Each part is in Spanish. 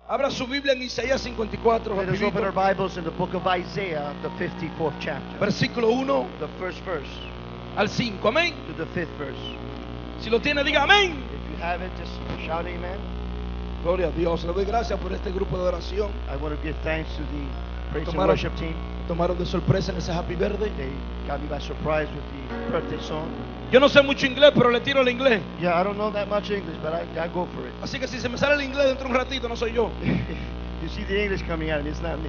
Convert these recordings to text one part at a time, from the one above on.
Abra su Biblia en Isaías 54, Let us open our rapidito. Bibles in the book of Isaiah, the 54th chapter, Versículo 1 the first verse al 5. Amén. to the 5th verse. Si lo tiene, diga amén. If you have it, just shout amen. Gloria a Dios. Le doy gracias por este grupo de oración. I want to give thanks to the praise and Tomaron, worship team. tomaron de sorpresa en ese Happy Birthday. They got me by surprise with the birthday song. Yo no sé mucho inglés, pero le tiro el inglés. Yeah, I don't know that much English, but I go for it. Así que si se me sale el inglés dentro de un ratito, no soy yo. You see the English coming out of me, it's not me.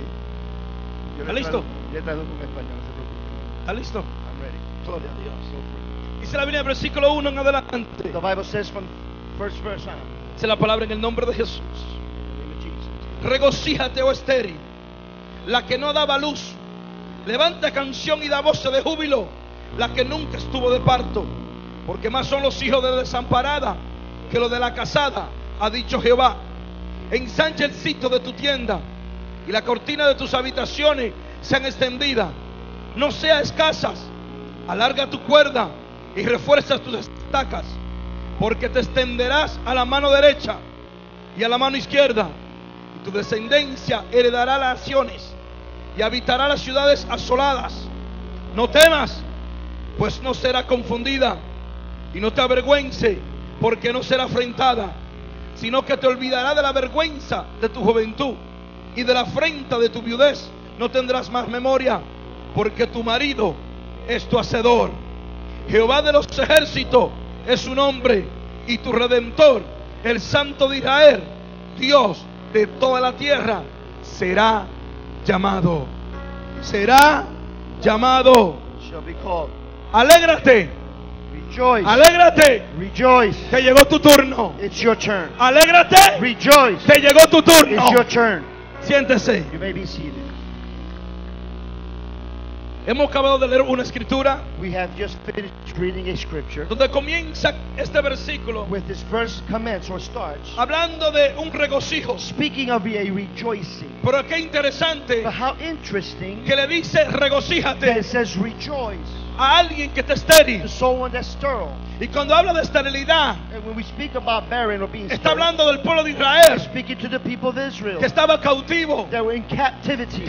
Yo ¿Está le listo? traduzco en español, no se preocupe. ¿Está listo? I'm ready. Gloria a Dios. Dice la Biblia, versículo 1 en adelante. The Bible says from first verse on, Dice la palabra en el nombre de Jesús. in the name of Jesus. Regocíjate, oh estéril, la que no daba luz. Levanta canción y da voces de júbilo, la que nunca estuvo de parto. Porque más son los hijos de desamparada que los de la casada, ha dicho Jehová. Ensancha el sitio de tu tienda y la cortina de tus habitaciones sean extendidas. No sean escasas. Alarga tu cuerda y refuerza tus estacas, porque te extenderás a la mano derecha y a la mano izquierda, y tu descendencia heredará las naciones y habitará las ciudades asoladas. No temas, pues no será confundida, y no te avergüence, porque no será afrentada, sino que te olvidará de la vergüenza de tu juventud, y de la afrenta de tu viudez no tendrás más memoria, porque tu marido es tu hacedor. Jehová de los ejércitos es su nombre, y tu Redentor, el Santo de Israel, Dios de toda la tierra, será llamado. Será llamado. Shall be called. Alégrate, Rejoice. alégrate, Rejoice. que llegó tu turno. It's your turn. Alégrate, Rejoice. que llegó tu turno. It's your turn. Siéntese. You may be seated. Hemos acabado de leer una escritura We have just finished reading a scripture donde comienza este versículo with this verse commence or starts hablando de un regocijo. speaking of a rejoicing. Pero qué interesante But how interesting que le dice that regocíjate it says rejoice a alguien que está estéril. to someone that's sterile. Y cuando habla de esterilidad, And when we speak about barren or being está sterile, hablando del pueblo de we're Israel speaking to the people of Israel que estaba cautivo, that were in captivity,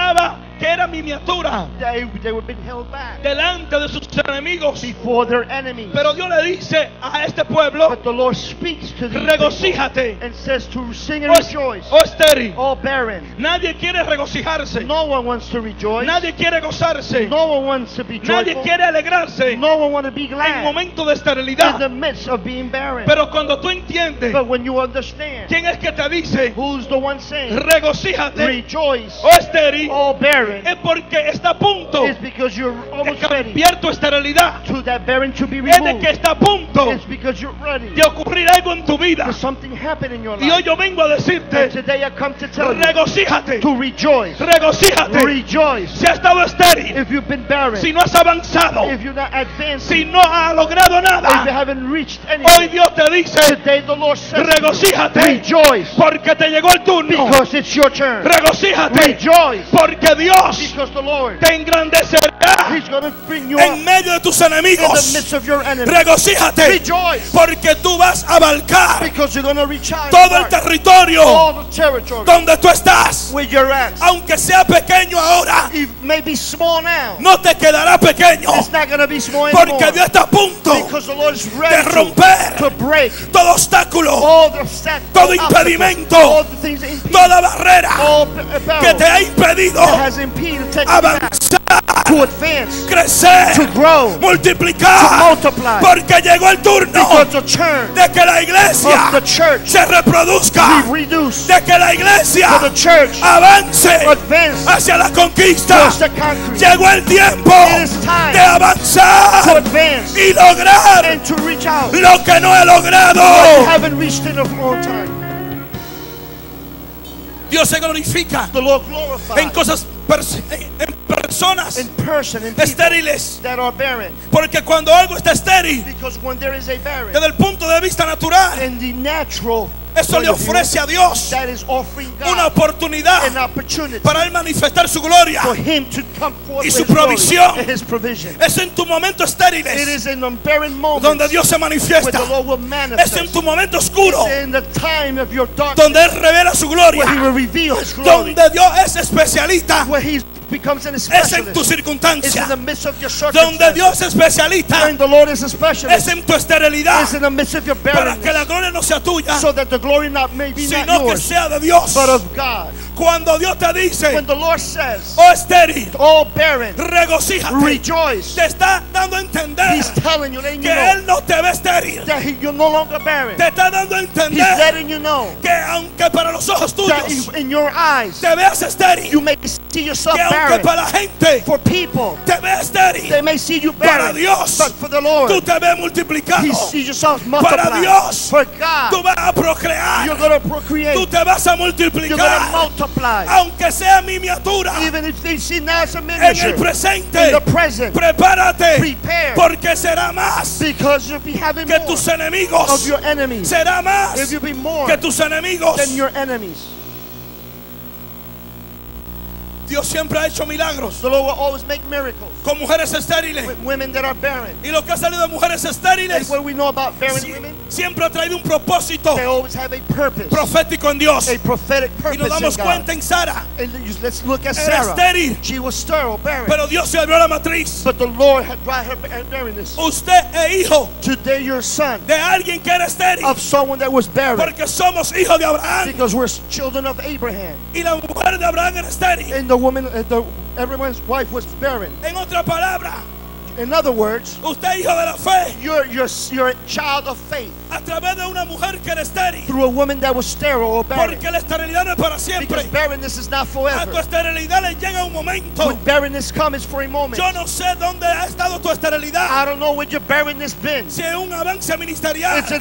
que era miniatura they were being held back delante de sus enemigos. before their enemies. Pero Dios le dice a este pueblo, But the Lord speaks to these people regocíjate, and says to sing and oh rejoice. estéril. All barren. Nadie quiere regocijarse, No one wants to rejoice. nadie quiere gozarse, No one wants to be nadie joyful. quiere alegrarse No one wants to be en glad momento de in the esterilidad. midst of being barren. Pero cuando tú entiendes But when you understand quién es que te dice who's the one saying regocíjate, rejoice, oh estéril, all barren, es porque está a punto it's because you're de almost ready cambiar tu esterilidad. to that barren to be Es de removed. que está a punto It's because you're ready de ocurrir algo en tu vida. for something happen in your Y hoy life. yo vengo a And decirte, today I come to tell you regocíjate, to rejoice. regocíjate. Rejoice. Si has estado estéril, If you've been barren, si no has avanzado, if you're not advancing, si no has logrado or if you nada, haven't reached hoy anything, Dios te dice, today the Lord says to you, regocíjate, rejoice, porque te llegó el turno. because it's your turn. Regocíjate, Rejoice, porque Dios because the Lord, te engrandecerá He's going to bring you en up medio de tus in the enemigos. midst of your enemies. Regocíjate, Rejoice, porque tú vas a abarcar because you're going to reach out todo el and mark territorio all the territory donde tú estás. where you're at. Aunque sea pequeño ahora, It may be small now. no te quedará pequeño, It's not going to be small anymore. porque Dios está a punto Because the Lord is de ready to romper break todo obstáculo, all the set, todo all obstacles, impedimento, all the things that impede, toda barrera all que barrels te ha impedido that has impeded taking you back, avanzar, to advance, crecer, to grow, to multiplicar, multiply. porque llegó el turno Because the turn de que la of iglesia the church se reproduzca, be reduced, de que la iglesia for the church avance advance hacia la conquista. towards the concrete. Llegó el tiempo It is time de avanzar to advance y lograr and to reach out. lo que no he What you logrado. haven't reached in a long time. Dios se glorifica The Lord en glorified cosas en personas in person and people estériles, that are barren. porque cuando algo está estéril Because when there is a barren, desde el punto de vista natural in the natural Eso le ofrece a Dios that is offering God una oportunidad an opportunity para Él manifestar su gloria for Him to come forth y with su His glory provisión. and His provision. Es en tu momento It estériles is in the barren moments donde Dios se where manifiesta. the Lord will Es manifest. en tu momento oscuro It's in the time of your darkness donde Él revela su where He gloria. will reveal His glory. Donde Dios es especialista. Where He becomes an Es en tu specialist. It's in circunstancia. the midst of your Donde circumstances. Dios es especialista. When the Lord is a Es specialist. en tu esterilidad. It's in the midst of your Para que la barrenness. gloria no sea tuya, So that the glory may be not sino que yours, sea de Dios. but of God. Cuando Dios te dice, When the Lord says, oh estéril, oh barren, regocíjate, rejoice. te está dando a entender He's telling you, letting que you know Él no te ve estéril. that you're no longer barren. Te está dando a He's entender letting you know que aunque para los ojos that tuyos in your eyes te veas estéril, you may see yourself que aunque barren. para la gente For people, te veas estéril, they may see you para barren. Dios But for the tú Lord, te ves multiplicado. He sees yourself Para multiply. Dios, For tú God, vas a procrear, you're going to tú procreate. te vas a You're going to multiplicar, multiply. aunque sea miniatura. Even if they see now it's a En el miniature. In presente, the present, prepárate, prepare. porque será más Because you'll be having que more tus of enemigos. your enemies. Será más If you be more que tus enemigos. than your enemies. Dios siempre ha hecho milagros The Lord will always make miracles con mujeres estériles. with women that are barren. Y lo que ha salido de mujeres And estériles what we know about barren women, siempre ha traído un propósito they always have a purpose, profético en Dios. a prophetic Y nos purpose in damos God. cuenta en Sara. And let's look at Era Sarah. estéril, She was sterile, barren. pero Dios se abrió la matriz. But the Lord had brought her barrenness. Usted es hijo Today you're son de alguien que era estéril, of someone that was barren. porque somos hijos de Abraham. Because we're children of Abraham. Y la mujer de Abraham era estéril. And the woman, everyone's wife was barren. En otra palabra, In other words, usted es hijo de la fe you're a child of faith a través de una mujer que era estéril. through a woman that was sterile or barren. Porque la esterilidad no es para siempre. Because barrenness is not A tu forever. esterilidad le llega un momento. When barrenness comes, it's for a moment. Yo no sé dónde ha estado tu esterilidad. I don't know where your barrenness been. Si es un avance ministerial. It's in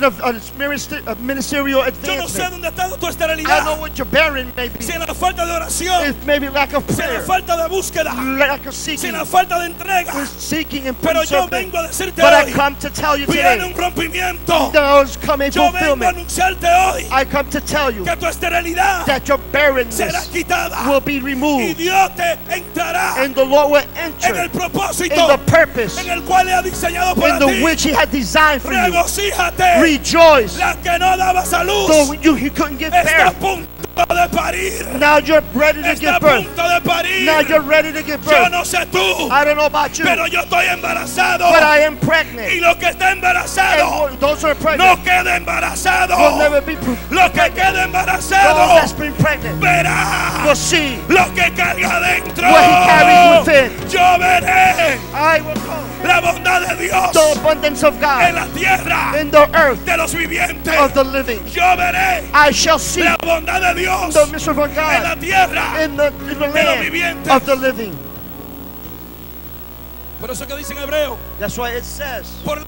a ministerial Yo no sé advancement. dónde ha estado tu I don't know esterilidad. what your barren may be. Si en la falta de oración. It's maybe lack of Si en la prayer, falta de búsqueda. lack of Si seeking, en la falta de entrega. seeking and Pero yo something. vengo a decirte But I hoy. come to tell you Viene today, un rompimiento. there's come a Yo vengo a fulfillment. anunciarte hoy. I come to tell you Que tu esterilidad that your será barrenness quitada. will be Y removed, Dios te entrará and the Lord will en enter el propósito in the purpose en el cual le ha diseñado para in the ti. which He had designed for you. Regocíjate. Rejoice. La que no daba salud Though you couldn't give está a birth, punto de parir. now you're ready to Está give a birth. punto de parir. Now you're ready to give Yo birth. no sé tú, I don't know about you, pero yo estoy embarazado. but I am Y pregnant. lo que está embarazado And those who are no pregnant queda embarazado. will never be Lo que queda those embarazado that's been pregnant verá will see lo que carga dentro. what he carries within. Yo veré I will know la bondad de Dios the abundance of en God la tierra in the earth de los vivientes. of the living. Yo veré I shall see la bondad de Dios the mystery of en la God tierra. in the land vivientes. of the living. Por eso que dice en hebreo, That's why it says, por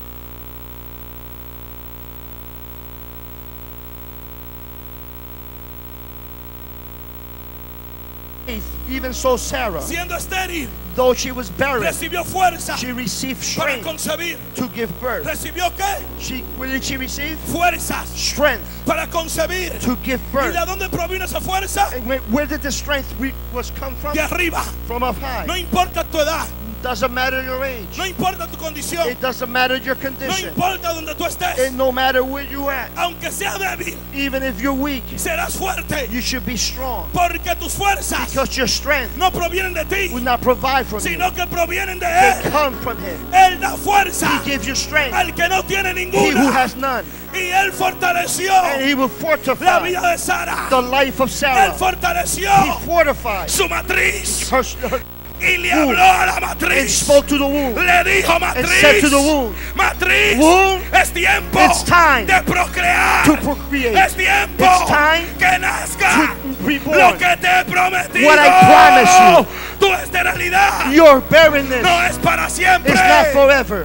even so Sarah, siendo estéril, though she was barren, recibió fuerza she received para strength concebir. to give birth. ¿Recibió qué? What did she receive? Fuerzas Strength para concebir. to give ¿Y birth. de dónde provino esa fuerza? And where did the strength was come from? De arriba. From up high. No importa tu edad, Doesn't matter your age. no importa tu condición, It doesn't matter your no condition. importa donde tú And estés. no matter where you at, Aunque sea débil, even if you're weak, serás fuerte. you should be strong. Porque tus fuerzas Because your strength no provienen de ti, will not provide from you. sino que provienen de They Él. come from Him. Él da fuerza He gives you strength. al que no tiene He who ninguna. has none. Y Él fortaleció And He will la fortify vida de Sara. the life of Él Sarah. fortaleció He fortified su matriz her y le habló a la and matriz. spoke to the womb. Le dijo And said to matriz, the womb, matriz, womb, es tiempo it's time de procrear. to procreate. Es tiempo It's time que nazca to be born. lo que te he prometido. What I promise Tu esterilidad Your barrenness no es para siempre. is not forever.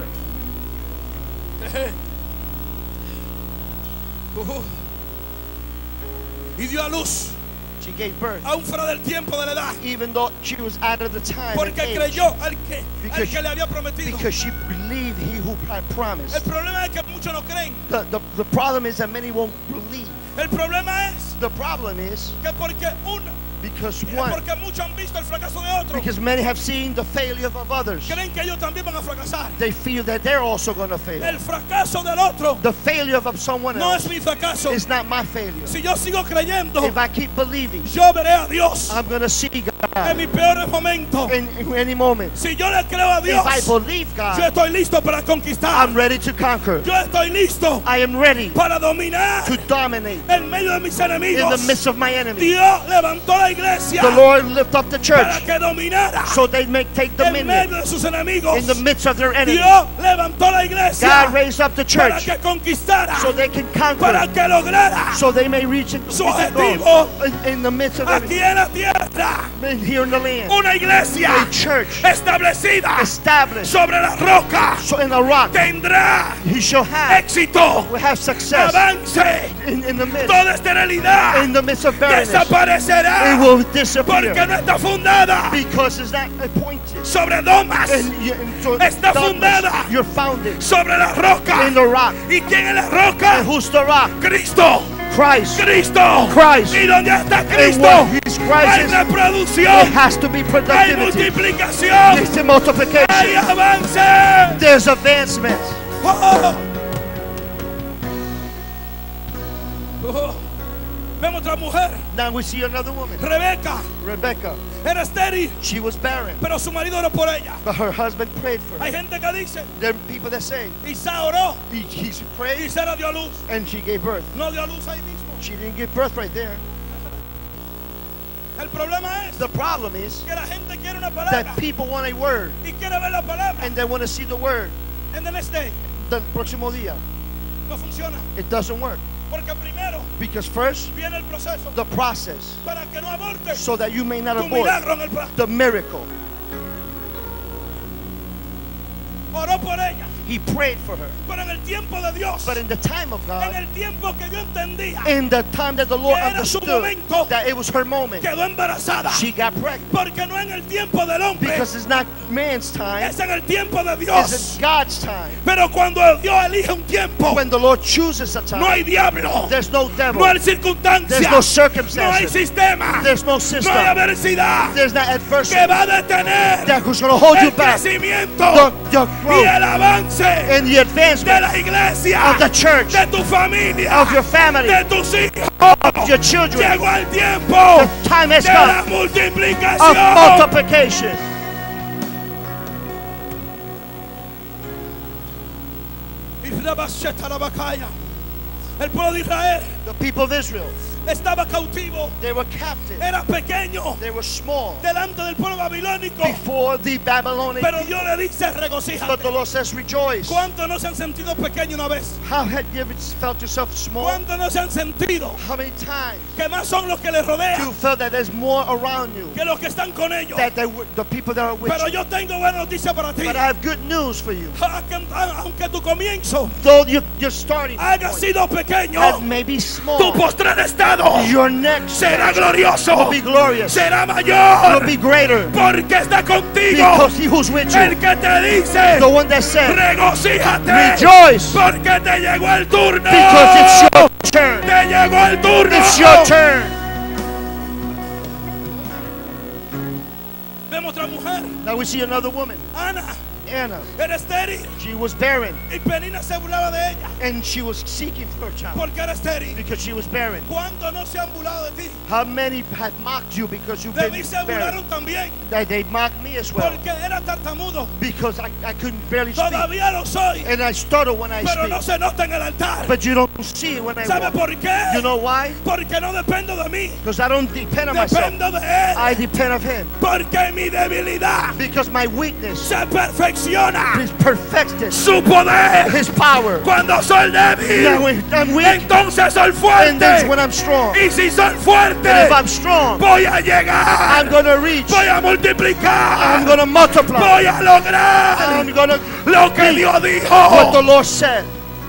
Y dio a luz She gave birth, aún fuera del tiempo de la edad. even though she was out of the time and Porque age, creyó al Because que le había prometido. because she believed He who had El promised. problema es que muchos no creen. The problem is that many won't believe. El problema es The problem is que porque porque muchos han visto el fracaso de otros, because many have seen the failure of others. creen que ellos también van a fracasar. They feel that they're also going to fail. El fracaso del otro The failure of someone no else es mi fracaso. is not my failure. Si yo sigo creyendo, If I keep believing, yo veré a Dios I'm going to see en God mis peores momentos. in any moment. Si yo le creo a Dios, If I believe yo God, estoy listo para conquistar. I'm ready to conquer. Yo estoy listo I am ready para dominar to dominate en medio de mis in the enemigos. midst of my enemies. Dios levantó la iglesia The Lord lift up the para church que dominara so they may take en dominion medio de sus enemigos. in the midst of their enemies. Dios levantó la iglesia God raised up the para church que conquistara, so they can para conquer, que lograra so they may reach su goal objetivo in the midst of aquí everything. en la tierra. Here in the land, Una iglesia a church establecida established sobre la roca so in a rock, tendrá he shall have, éxito, will have success avance. in the midst, Toda esterilidad in the midst of barrenness. desaparecerá It will porque disappear no está fundada because it's not appointed. sobre domas, And so Está fundada you're founded sobre la roca. in the rock. ¿Y quién es la And roca? who's the rock? Cristo. Christ. Cristo. Christ. ¿Y dónde está And Cristo? what his Hay Christ is, it reproducción, has to be hay productivity. multiplicación, It's the hay multiplication. avance. There's advancement. Oh. Oh. Vemos otra mujer, Now we see another woman, Rebeca, Rebecca. era estéril, She was barren, pero su marido oró por ella. but her husband prayed for Hay her. gente que dice, There are people that say Isa oró he y prayed Sara dio a luz. and she gave birth. No dio a luz ahí mismo. She didn't give birth right there. El problema es The problem is que la gente quiere una palabra that people want a word y quiere ver la palabra. and they want to see the word En the next day the próximo día. no funciona. It doesn't work Porque primero because first viene el proceso the process para que no aborte so that you may not tu abort milagro en el brazo. the miracle. Oró por ella, He prayed for her, pero en el tiempo de Dios, but in the time of en God, el tiempo que yo entendía, in the time that the Lord que era su understood momento, that it was her moment, quedó embarazada. she got pregnant. Porque no en el tiempo del hombre, Because it's not man's time, es en el tiempo de it's Dios. in God's time. Pero cuando Dios elige un tiempo, When the Lord chooses a no hay time, diablo, there's no no devil, hay circunstancia, there's no no hay circumstances, sistema, there's no no hay system, adversidad there's not que adversity va a detener that who's going to hold you el back. crecimiento The y growth el avance and the de advancement la iglesia, of the church, de tu familia, of your family, de tus hijos. of your children. Llegó el tiempo The time has de la come multiplicación. of multiplication. El pueblo de Israel The people of Israel, estaba cautivo, they were captive, era pequeño they were small delante del pueblo babilónico, before the Babylonian. pero Dios le dice But regocíjate. the Lord says, rejoice. ¿Cuántos no se han sentido pequeños una vez? How had you ever felt yourself small? ¿Cuántos no se han sentido How many times que más son los que les you rodean felt that there's more around you, que los que están con ellos? that the people that are with Pero you? yo tengo buena noticia para ti. But I have good news for you. Aunque tu comienzo Though your starting haya point sido pequeño, has maybe tu small, postrer estado your next será will glorioso, be glorious, será will mayor, be greater, porque está contigo because he who's with el you, que te dice the one that said, regocíjate, rejoice, porque te llegó el turno, because it's your turn. te llegó el turno. It's your turn. Vemos otra mujer, Now we see another woman, Ana, Anna. era estéril She was barren, y Penina se burlaba de ella and she was seeking for a child porque era estéril. because she was barren. ¿Cuántos no se han burlado de ti? How many had mocked you because you've De been mí se barren? burlaron también They mocked me as well porque era tartamudo. because I couldn't barely speak. Todavía lo soy, And I stutter when I pero no speak. se nota en el altar. But you don't see it when I ¿Sabe walk. por qué? You know why? Porque no dependo de mí, Because I don't depend on myself. dependo de Él. I depend on Him. Porque mi debilidad Because my weakness se perfecciona is perfected. su poder. His power. Cuando soy Now débil, when I'm weak, entonces soy and that's fuerte. when I'm strong. Y si soy And fuerte, if I'm strong, voy a llegar, I'm gonna reach. voy a I'm multiplicar, gonna multiply. voy a lograr I'm gonna lo que Dios what the dijo. Lord said.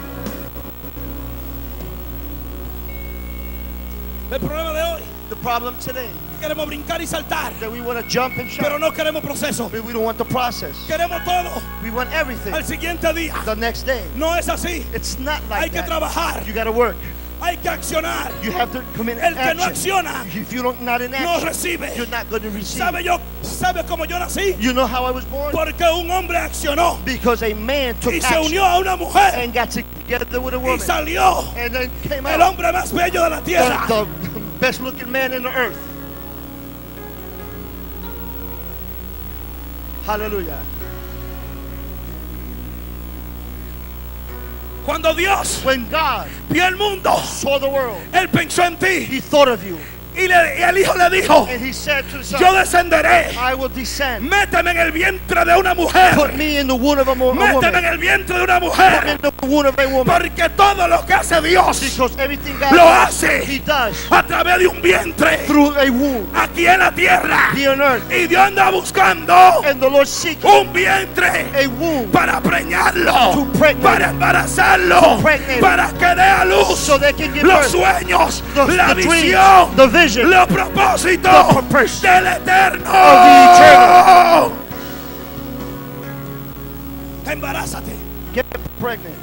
El problema de hoy, The problem today queremos brincar y saltar, that we want to jump and pero shout, no queremos proceso. but we don't want the process. Queremos todo We want everything al siguiente día. the next day. No es así. It's not Hay like que that. trabajar. You gotta work. Hay que accionar. You have to commit El que no action. acciona If you don't not in no action, recibe. you're not going to receive. ¿Sabe cómo yo nací? You know how I was born? Porque un hombre accionó Because a man took y se action unió a una mujer and got together with a y woman. salió And then came el out hombre más bello de la tierra. the best looking man in the earth. Hallelujah. Cuando Dios When God vio el mundo, saw the world, Él pensó en ti He thought of you. y el hijo le dijo, And He said to the son, yo descenderé, I will descend. méteme en el vientre de una mujer, Put me in the womb of a méteme woman. en el vientre de una Put me mujer, in the womb of a woman. porque todo lo que hace Dios Because everything God lo does, hace He does a través de un vientre through a womb aquí en la tierra. here on earth. Y Dios anda buscando And the Lord seeking un vientre a womb para preñarlo, to pregnate, para embarazarlo, to pregnate, para que dé a luz so they can give los birth. sueños, la The dreams, visión, the vision los propósitos the purpose del eterno. of the eternal. Embarázate. Get pregnant.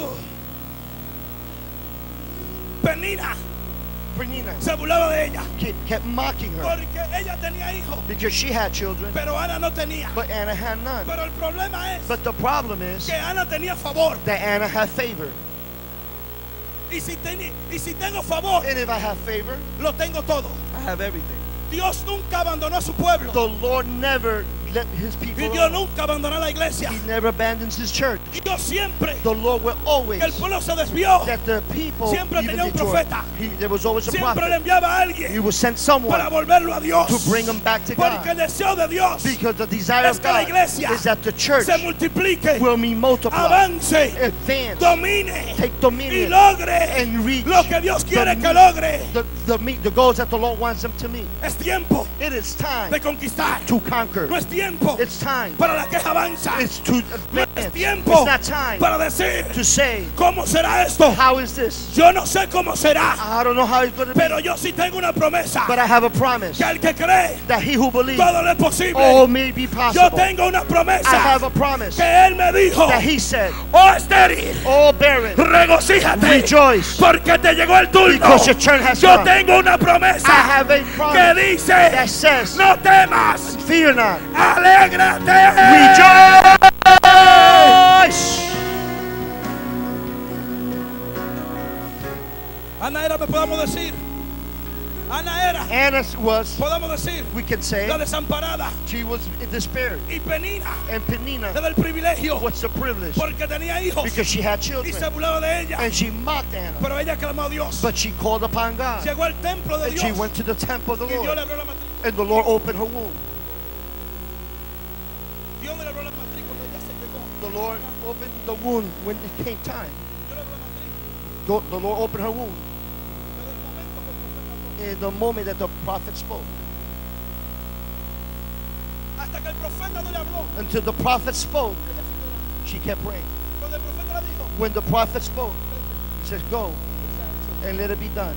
Penina Penina se burlaba de ella kept mocking her porque ella tenía hijos, because she had children, pero Ana no tenía. but Anna had none. Pero el problema es But the problem is que Ana tenía favor. that Anna had favor. Y si tengo favor, And if I have favor, lo tengo todo. I have everything. Dios nunca abandonó a su pueblo. The Lord never let His Y people Dios alone. nunca abandonó a la iglesia. He never abandons His church. Dios siempre, The Lord will always, que el pueblo se desvió, that the people, siempre even tenía un the joy, profeta. there was always a siempre le prophet. enviaba a He alguien would send para someone volverlo a Dios. to bring them back to Porque el God. deseo de Dios Because the desire es of que la God iglesia is that the church se multiplique, will be multiplied, avance, advance, domine take y dominion, logre and reach lo que Dios quiere the- que logre. the goals that the Lord wants them to meet. Es tiempo It is time de conquistar. to conquer. No es tiempo It's time. para la queja avanza. It's to No es advance. tiempo It's not time para decir to say, cómo será esto. how is this? Yo no sé cómo será, I don't know how it's going to be, pero yo sí tengo una promesa. but I have a promise Que al que cree, that he who believes, todo lo es posible. all may be Yo possible. tengo una I promesa have a promise que Él me dijo: that he said, oh estéril, all barren, regocíjate, rejoice, porque te llegó el turno. because your turn has Yo come. tengo una I promesa have a que promise dice: that says, no temas, fear not, alégrate. rejoice. Ana era, podemos decir, Ana era, Anna was, podemos decir, we can say, la desamparada. she was despaired. Y Penina, And Penina, la del privilegio, what's the privilege? porque tenía hijos Because she had y se children. burlaba de ella. And she mocked Anna. Pero ella clamó a Dios. But she called upon God. Llegó al templo de And she Dios went to the temple of the y Dios le Lord. abrió la matriz. And the Lord opened her womb. Dios le abrió la matriz cuando ella se llegó. The Lord opened the womb when it came time. Dios le abrió la matriz. The Lord opened her womb Desde el momento que el profeta habló, in the moment that the prophet spoke. hasta que el profeta no le habló, Until the prophet spoke, ella siguió orando. she kept praying. Cuando el profeta le dijo: When the prophet spoke, vete, he says, go que sea hecho. and let it be done.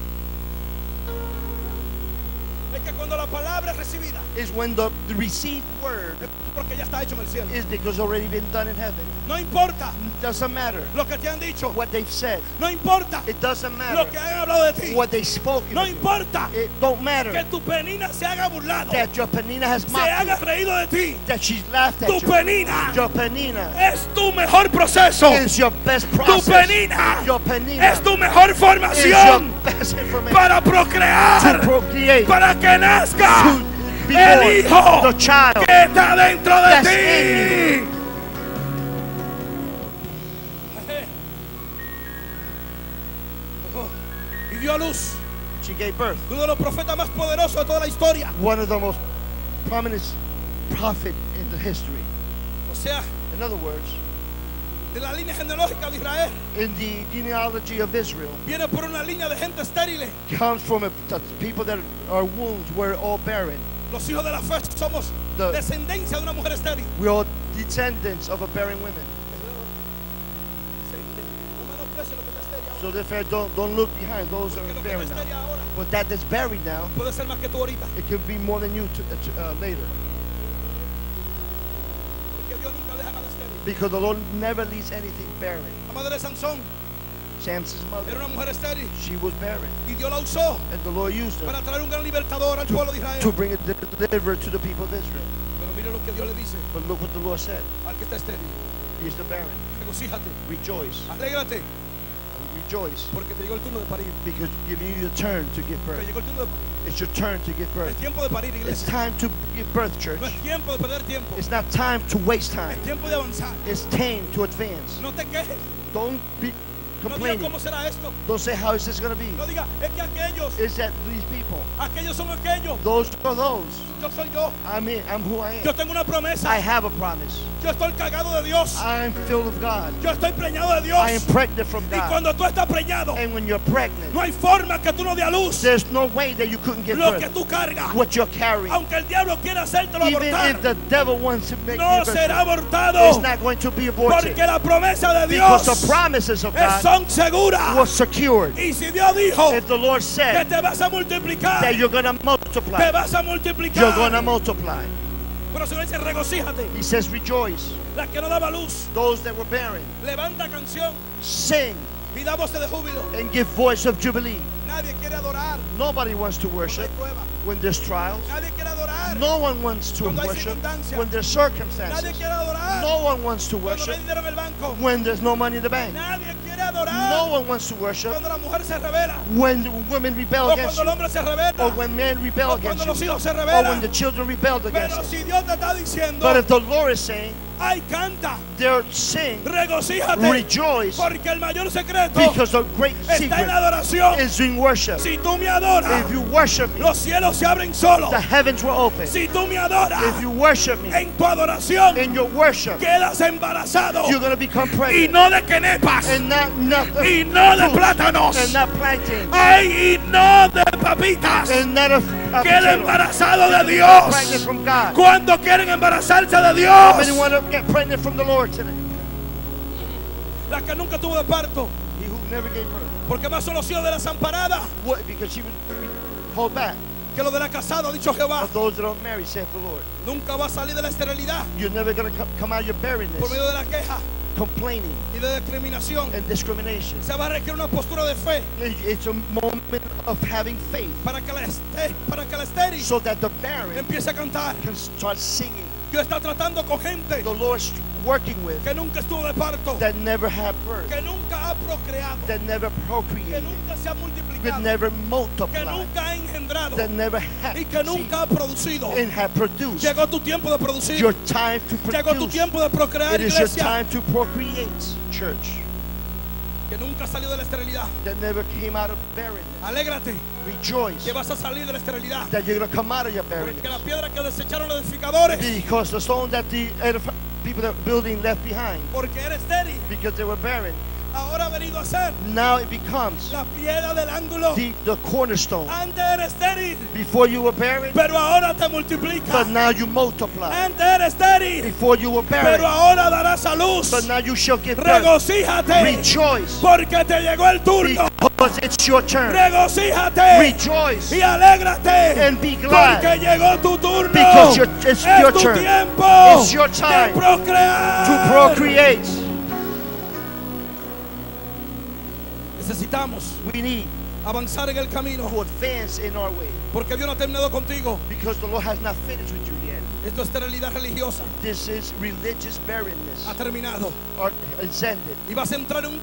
Es que cuando la palabra es recibida, Is when the received word es porque ya está hecho en el cielo. is because it's already been done in heaven. No importa It doesn't matter lo que te han dicho. what they've said. No importa It doesn't lo matter que han hablado de ti. what they spoke. No importa It don't que matter tu penina se haga burlado, that your Penina has se mocked haga you, reído de ti. that she's laughed at Tu you. penina Your Penina es tu mejor proceso. is your best Tu process. penina Your Penina es tu mejor is your formación best information para to procrear, procreate, para que nazca to be el born, hijo the child que está dentro de that's ti. Y dio a luz she gave birth. uno de los profetas más poderosos de toda la historia. One of the most prominent prophet in the history. O sea, In other words, de la línea genealógica de Israel, in the genealogy of Israel, viene por una línea de gente estéril. comes from people that are wombs were all barren. Los hijos de la fe somos The- descendencia de una mujer estéril. We're all descendants of a barren woman. No menosprecies lo que está estéril ahora, So therefore, don't look behind those that porque are lo que barren está now. estéril ahora But that that's buried now, puede ser más que tú ahorita, it could be more than you later. porque Dios nunca deja nada estéril. Because the Lord never leaves anything barren. La madre de Sansón Samson's mother, era una mujer estéril she was barren. y Dios la usó And the Lord used her para traer un gran libertador al pueblo de to Israel. bring a deliverer to the people of Israel. Pero mire lo que Dios le dice But look what the Lord said. al que está estéril: He is the barren. regocíjate, Rejoice. alégrate, Rejoice. porque te llegó el turno de parir. Because giving you your turn to give Te birth. llegó el turno de parir. It's your turn to give birth. Es tiempo de parir, It's iglesia. time to give birth, church. No es tiempo de perder tiempo. It's not time to waste time. Es tiempo de avanzar. It's time to advance. No te quejes. Don't be No digas complaining. cómo será esto. Don't say, how is this going to be? No diga, es que aquellos, Is that these people? aquellos son aquellos. Those are those. Yo soy yo. I'm who I Yo am. tengo una promesa. I have a promise. Yo estoy cargado de Dios. I'm filled with God. Yo estoy preñado de I am Dios. pregnant from Y God. cuando tú estás preñado, And when you're pregnant, no hay forma que tú no dé a luz there's no way that you couldn't give lo que birth. tú cargas. What you're carrying. Aunque el diablo quiera hacértelo Even if abortar, the devil wants to make no you será birth, abortado. it's not going to be aborted. Porque la promesa de Because Dios the promises of God son seguras. was secured. Y si Dios dijo If the Lord que said te vas a multiplicar, that you're going to te multiply, vas a you're going to multiplicar. multiply. Pero el Señor dice, regocíjate. He says, rejoice. La que no daba luz, Those that were barren, levanta canción sing y da voces de júbilo. and give voice of jubilee. Nadie quiere adorar Nobody wants to cuando hay worship prueba. when there's trials. Nadie quiere adorar No one wants to cuando hay worship circunstancias. when there's Nadie circumstances. quiere adorar No one wants to cuando no worship hay dinero en el banco. when there's no money in the bank. Nadie quiere adorar No one wants to worship cuando la mujer se revela. when the women rebel O against cuando el you, hombre se revela. or when men rebel O against cuando los you, hijos se or when rebelan. the children rebelled against Pero you. si Dios te está diciendo, But if the Lord is saying, ay, canta, they're sing, regocíjate, rejoice, porque el mayor secreto because the great está en secret la adoración. is in worship. Si tú me adoras, If you worship me, los cielos se abren solos. the heavens will open. Si tú me adoras, If you worship me, en tu adoración in your worship, quedas embarazado. you're going to become Y pregnant. no de quenepas, And not y no de fruits, plátanos, and not plantains, ay, y no de papitas. and not a Queda potato. embarazado de Pregnant Dios. from God. ¿Cuántos quieren embarazarse de How many Dios? want to get pregnant from the Lord today? La que nunca tuvo de parto, He who never gave birth. porque más son los hijos de la desamparada What? Because she would hold back. que los de la casada, ha dicho Jehová. Of those that don't marry, saith the Lord. Nunca va a salir de la esterilidad You're never going to come out of your por barrenness, medio de la queja complaining y de discriminación. and discrimination. Se va a requerir una postura de fe It's a moment of having faith para que la estéril so that the barren empiece a cantar. can start singing. Dios está tratando con gente The Lord's working with que nunca estuvo de parto, that never had birth, que nunca ha procreado, that never que procreated, nunca se ha that multiplicado, never que multiplied, nunca ha engendrado that never had y que nunca ha producido. and had produced. Llegó tu tiempo de producir. Your time to Llegó tu produce. tiempo de procrear, It is your iglesia. time to procreate, church. Que nunca salió de la esterilidad. That never came out of barrenness. Alégrate Rejoice que vas a salir de la esterilidad. that you're going to come out of your Porque la barrenness. piedra que desecharon los edificadores, Because the stone that the people that were building left behind, porque eres estéril, because they were barren, ahora ha venido a ser now it becomes la piedra del ángulo. the cornerstone. Antes eres estéril, Before you were barren, pero ahora te multiplica. but now you multiply. Antes eres estéril, Before you were pero barren, ahora darás a luz. but now you shall give birth. Regocíjate, Rejoice, porque te llegó el turno. because it's your turn. Regocíjate Rejoice y alégrate, and be glad, porque llegó tu turno. because it's Es your tu turn tiempo It's your time de procrear. to procreate. Necesitamos We need avanzar en el camino, to advance in our way, porque Dios no ha terminado contigo. because the Lord has not finished with you yet. Esto es esterilidad religiosa. This is religious barrenness, Ha terminado. or it's ended. Y vas a entrar en un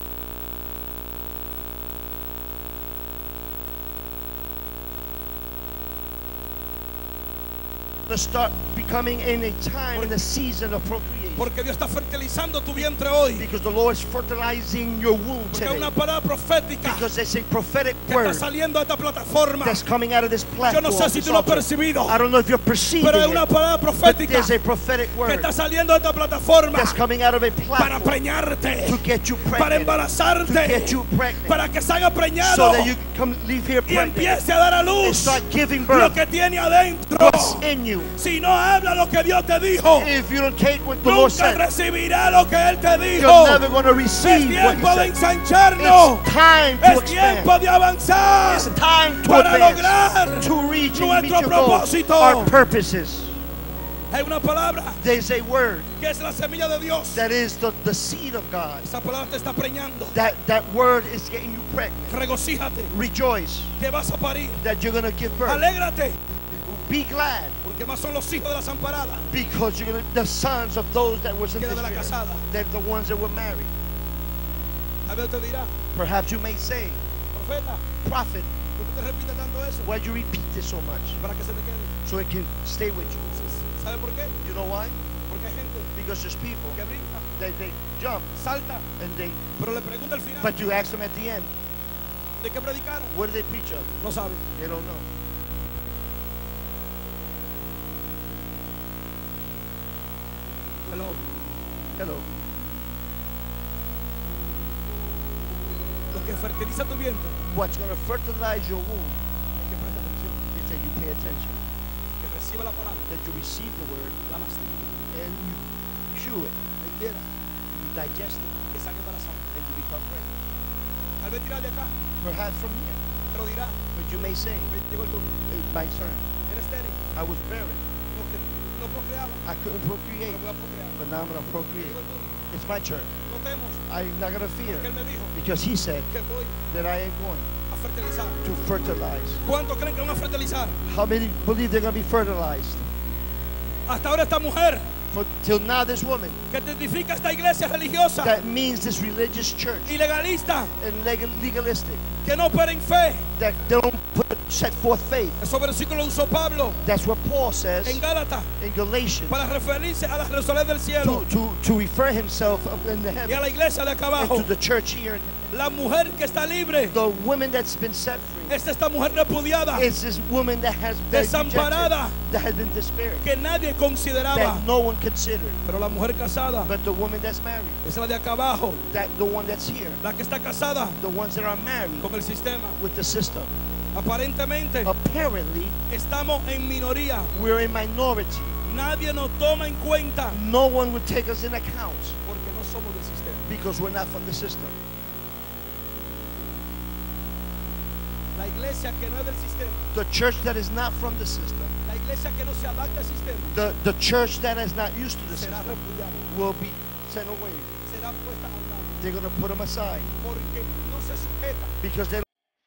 To start becoming in a time, in a season of procreation, porque Dios está fertilizando tu vientre hoy. because the Lord is fertilizing your womb Porque hay today, una palabra profética because there's a prophetic que está word saliendo de esta plataforma. that's coming out of this Yo platform. no sé si this tú lo has altar. percibido, I don't know if you're perceiving pero hay una it, palabra but profética there's a prophetic que word está saliendo de esta plataforma that's coming out of a para platform preñarte, to get you para pregnant, to embarazarte, get you pregnant, para que salga preñado so that you can come leave here y pregnant empiece a dar a and luz start giving lo birth. que tiene adentro. What's in you? Si no habla lo que Dios te dijo, If you don't take what the Lord nunca said, recibirá lo que Él te dijo. you're never going to Es receive what tiempo de He said. ensancharnos. It's time to Es expand. tiempo de avanzar It's time to para advance, lograr to reach and meet nuestro your goals, propósito. our purposes. Hay una palabra There's a word que es la semilla de Dios. that is the seed of God. Esa palabra te está preñando. That word is getting you pregnant. Regocíjate Rejoice que vas a parir. that you're going to give birth. Alégrate Be glad porque más son los hijos de la desamparada because you're going to, the sons of those that was in que the de la spirit, casada. that the ones that were married. A ver, te dirá, Perhaps you may say, profeta, prophet, ¿por qué te repites tanto eso? why'd you repeat this so much? Para que se te quede. So it can stay with you. ¿Sabe por qué? You know why? Porque hay gente Because there's people que brinca, they jump salta, and they, pero le pregunta al final, but you ask them at the end, ¿de qué predicaron? what do they preach of? No saben. They don't know. Hello. Hello. Lo que fertiliza tu vientre What's going to fertilize your womb es que presta atención, is that you pay attention, que reciba la palabra, that you receive the word la mastica, and you chew it, la ingiera, you digest it, que saque para sangre. and you become pregnant. Tal vez tirar de acá, Perhaps from here, pero dirá, but you may say, me llegó el turno. my turn. Eres estéril, I was barren. no procreaba, I couldn't procreate, pero voy a procrear. but now I'm going to Me procreate. llegó el turno. It's my turn. No temos, I'm not going to fear porque él me dijo because he said que voy that I am going a fertilizar. to fertilize. ¿Cuántos creen que van a fertilizar? How many believe they're going to be fertilized? Hasta ahora esta mujer Till now, this woman que identifica esta iglesia religiosa that means this religious church y legalista and legalistic, que no opera en fe. that they don't set forth faith. Esos versículos lo usó Pablo That's what Paul says en Gálatas in Galatians para referirse a la Jerusalén del cielo to refer himself up in the y a heaven la iglesia de acá and abajo. to the church here. La mujer que está libre The woman that's been set free es esta mujer repudiada is this woman that has been Desamparada. rejected, that has been despaired, que nadie consideraba. that no one considered. Pero la mujer casada But the woman that's married, es la de acá abajo, that the one that's here, la que está casada the ones that are married con el sistema. with the system. Aparentemente Apparently, estamos en minoría. we're a minority. Nadie nos toma en cuenta No one would take us in account porque no somos del sistema. because we're not from the system. La iglesia que no es del sistema, The church that is not from the system, la iglesia que no se adapta al sistema, the church that is not used to the será system repudiada, will be sent away. será puesta a un lado, They're going to put them aside porque no se sujeta. because they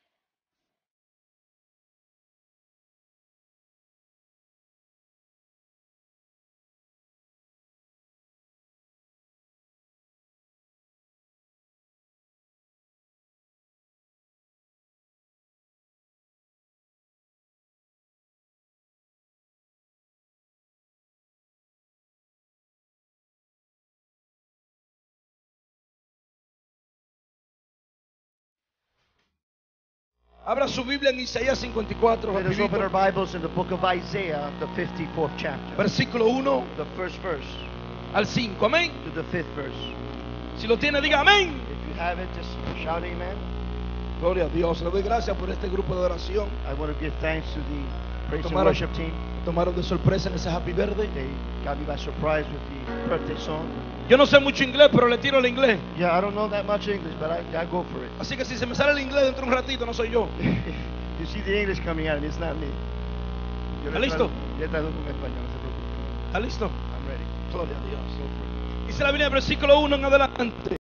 Abra su Biblia en Isaías 54, Let us open our rapidito. Bibles in the book of Isaiah, the 54th chapter, Versículo 1 the first verse al 5. Amén. to the 5th verse. Si lo tiene, diga amén. If you have it, just shout amen. Gloria a Dios. Le doy gracias por este grupo de oración. I want to give thanks to the praise and Tomaron- worship team. Tomaron de sorpresa en ese Happy Birthday. They got me by surprise with the birthday song. Yo no sé mucho inglés, pero le tiro el inglés. Yeah, I don't know that much English, but I go for it. Así que si se me sale el inglés dentro de un ratito, no soy yo. You see the English coming out, it's not me. Yo ¿Está le listo? yo traduzco en español, no se preocupe. ¿Está listo? I'm ready. Gloria a Dios. Go for it. Dice la Biblia, versículo 1 en adelante.